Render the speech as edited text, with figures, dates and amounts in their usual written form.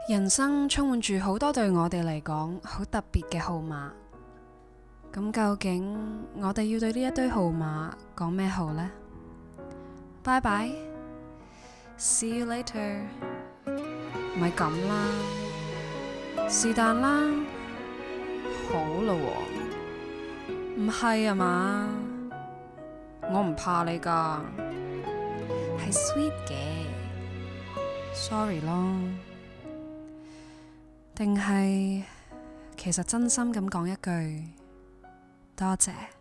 人生充滿住好多對我哋嚟講好特別嘅號碼，咁究竟我哋要對呢一堆號碼講咩好呢？拜拜，See you later，咪咁啦，是但啦，好啦喎，唔係啊嘛，我唔怕你㗎，係 sweet 嘅，sorry 咯。定係其實真心咁講一句多謝。